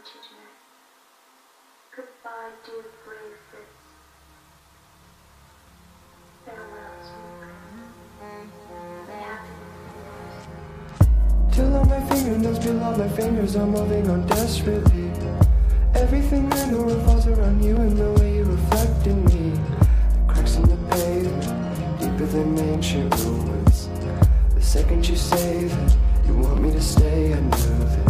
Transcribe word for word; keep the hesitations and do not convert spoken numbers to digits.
you to know. Goodbye, dear brave Fritz. Farewell, sweet Prince. May happiness. Till all my fingernails peel off my fingers, I'm moving on desperately. Everything I know revolves around you and the way you reflect in me. The cracks in the pavement, deeper than ancient ruins. The second you say that you want me to stay, I knew that